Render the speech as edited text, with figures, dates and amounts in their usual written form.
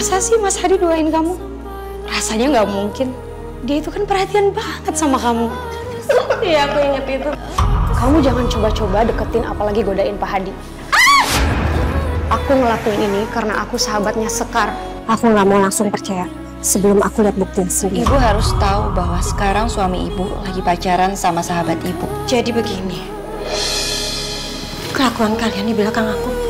Masa sih Mas Hadi doain kamu? Rasanya nggak mungkin. Dia itu kan perhatian banget sama kamu. Iya, aku inget itu. Kamu jangan coba-coba deketin apalagi godain Pak Hadi. Aku ngelakuin ini karena aku sahabatnya Sekar. Aku nggak mau langsung percaya sebelum aku lihat bukti sendiri. Ibu harus tahu bahwa sekarang suami ibu lagi pacaran sama sahabat ibu. Jadi begini, kelakuan kalian di belakang aku